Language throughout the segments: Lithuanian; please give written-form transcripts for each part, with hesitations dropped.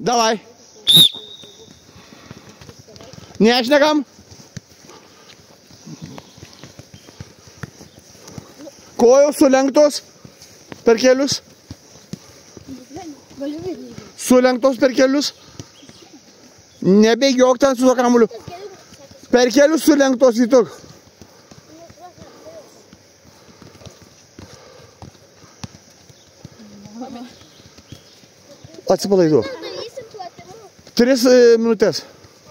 Davai. Nešnekam. Kojos sulenktos per kelius. Sulenktos per kelius. Nebėgiok ten su to kamuliu. Per kelius sulenktos į tok. Atsipalaiduok. 3 minutės.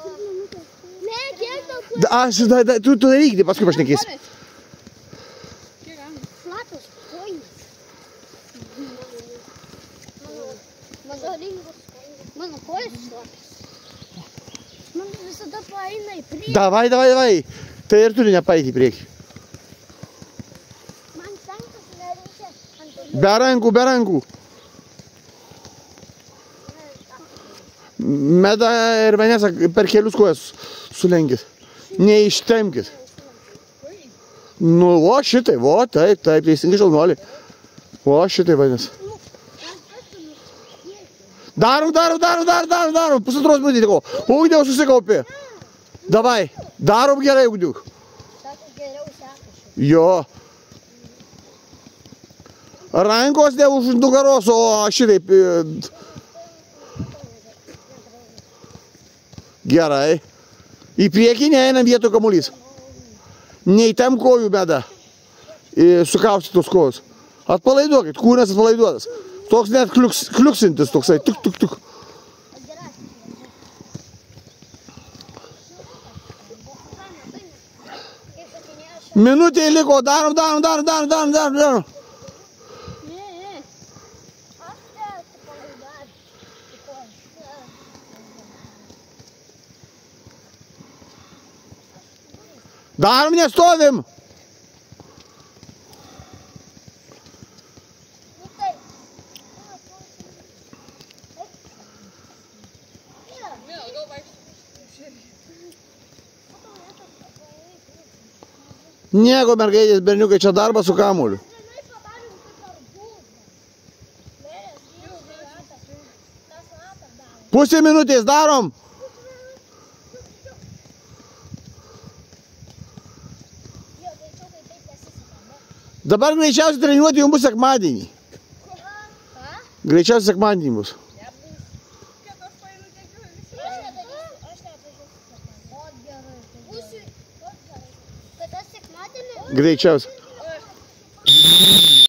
Tu daryk, paskui pašnekėsi. Mano kojas šlapias. Man visada paeina į priekį. Davai. Tai ir turi nepaeiti į priekį. Man tenkas nereikia. Be rankų. Meda ir Vanesa per kelius kojas sulenkit. Neištemkit. Nu, o šitai, taip, teisingai šalnuoliai. O šitai Vanesa. Darom. Pusantros minutės tiko. Ugniau susikaupė. Davai. Darom gerai, Ugniau. Jo. Rankos ne už nugaros, o šitaip. Gerai. Į priekį neeinam vietų kamuolys. Neįtem kojų bėda. Sukaustytos kojos. Atpalaiduokit, kūnas atpalaiduotas. Toks net kliuksintis toksai, tuk. Minutė liko, darom. Darom, nestovim. Nieko, mergaitės, berniukai, čia darbas su kamuoliu. Pusė minutės, darom. Dabar greičiausiai treniruoti jums bus sekmadienį. Greičiausiai sekmadienį bus. Greičiausiai.